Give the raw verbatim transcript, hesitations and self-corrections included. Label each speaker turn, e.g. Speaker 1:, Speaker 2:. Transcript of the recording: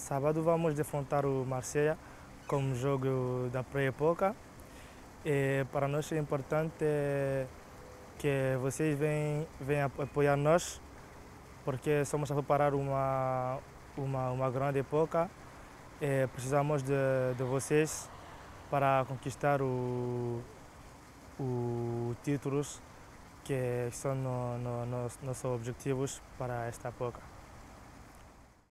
Speaker 1: Sábado vamos defrontar o Marseille como jogo da pré-época. E para nós é importante que vocês venham, venham apoiar nós, porque estamos a preparar uma, uma, uma grande época e precisamos de, de vocês para conquistar o, o títulos que são no, no, nos nossos objetivos para esta época.